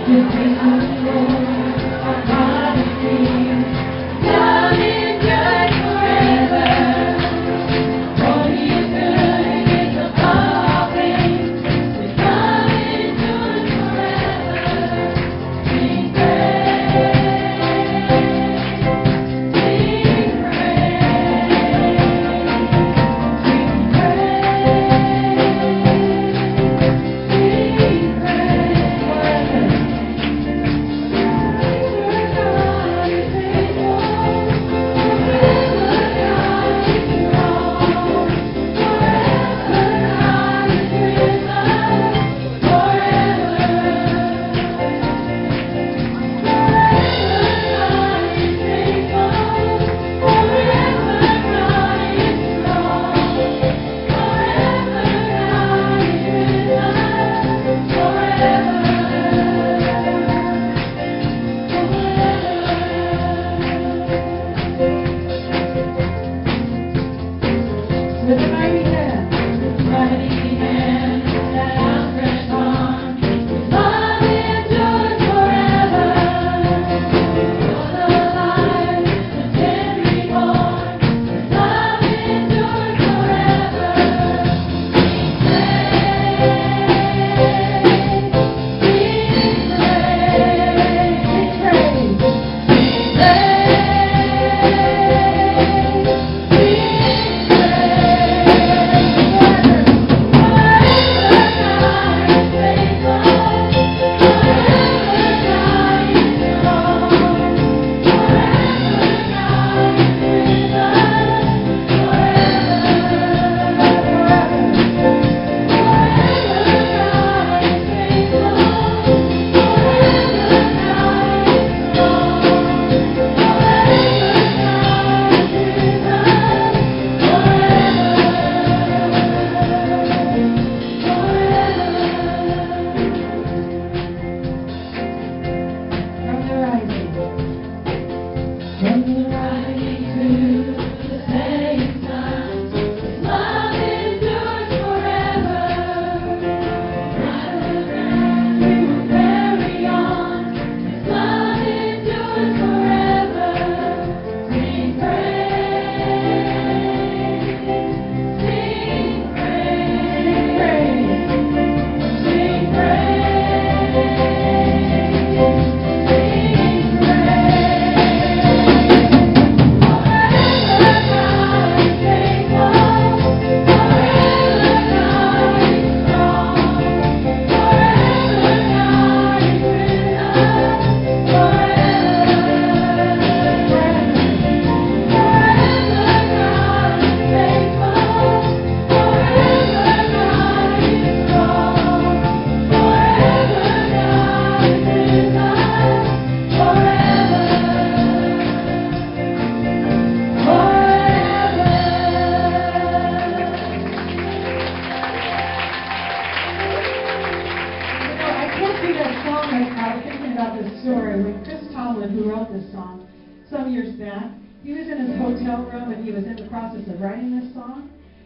some years back. He was in his hotel room and he was in the process of writing this song.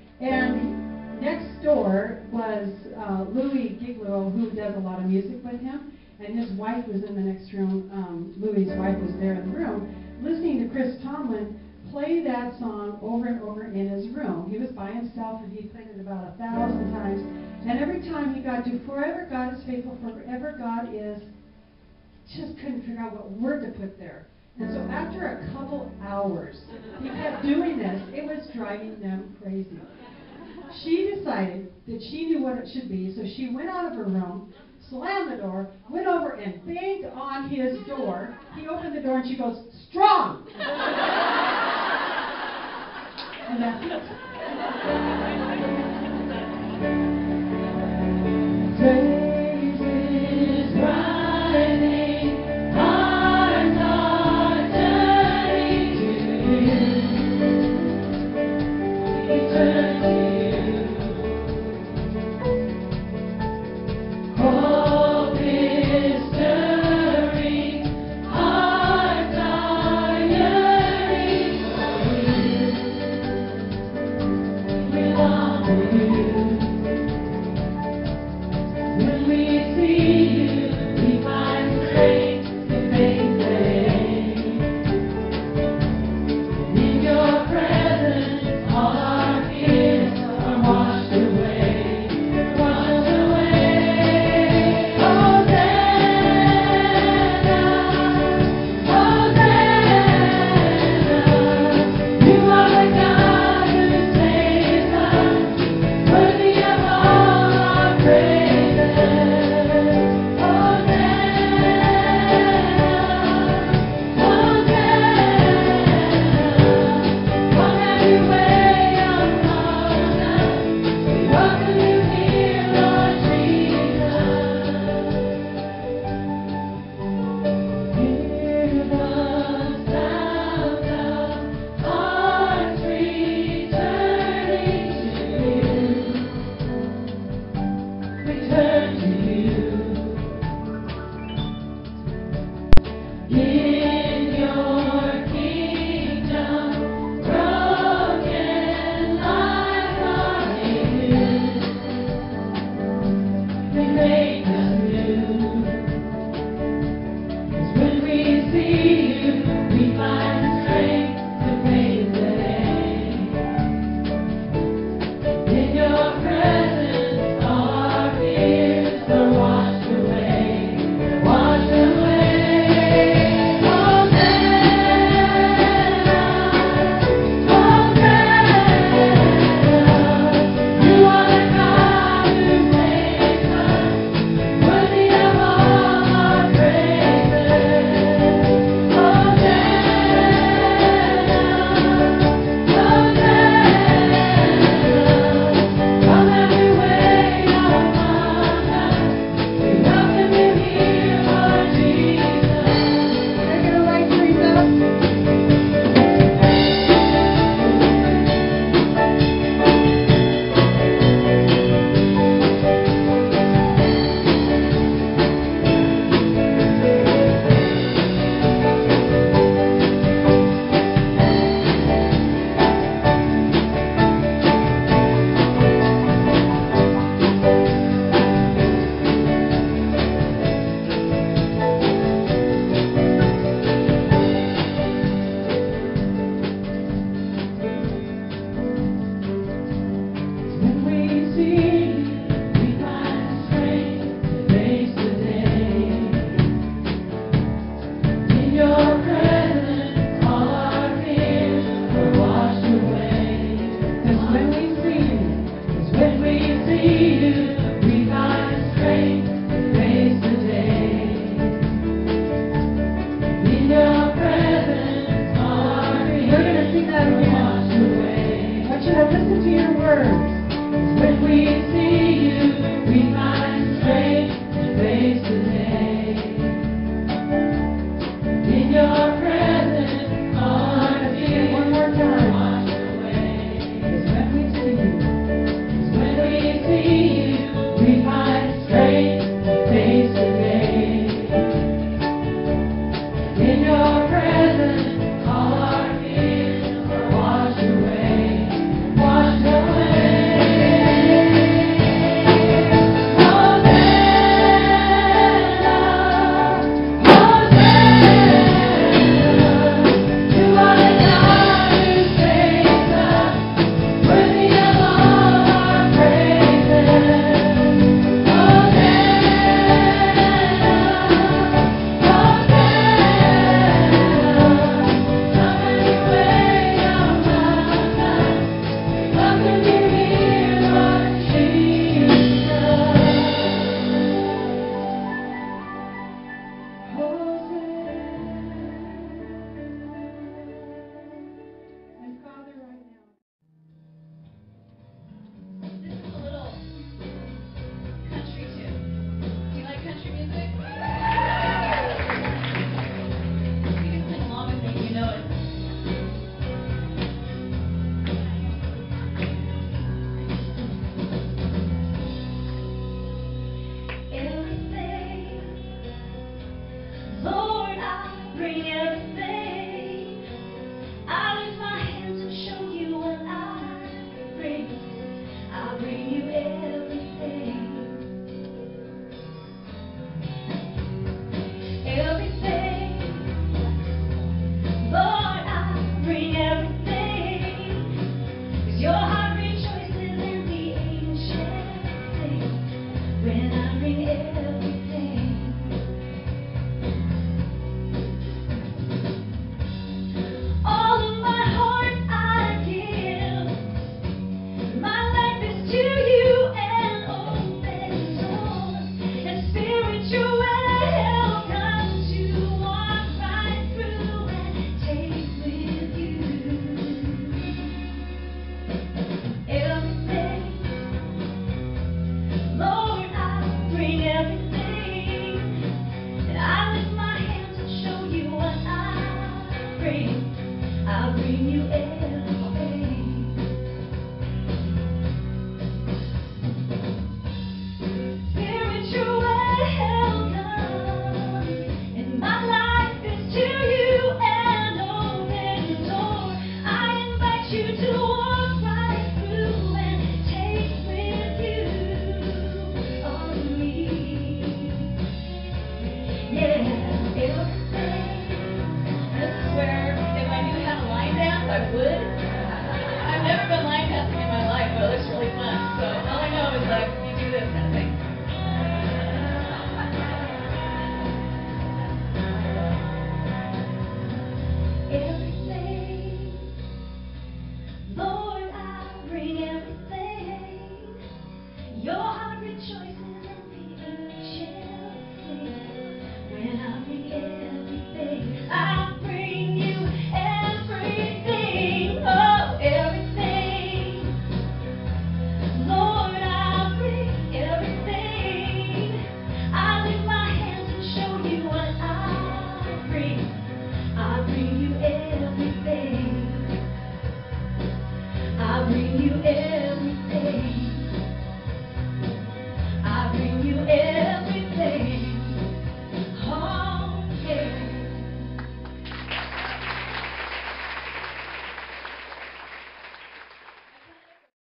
And next door was Louis Giglo, who does a lot of music with him. And his wife was in the next room. Louis' wife was there in the room, listening to Chris Tomlin play that song over and over in his room. He was by himself and he played it about 1,000 times. And every time he got to forever God is faithful, forever God is, just couldn't figure out what word to put there. And so after a couple hours, he kept doing this. It was driving them crazy. She decided that she knew what it should be, so she went out of her room, slammed the door, went over and banged on his door. He opened the door and she goes, "Strong!" And that's it.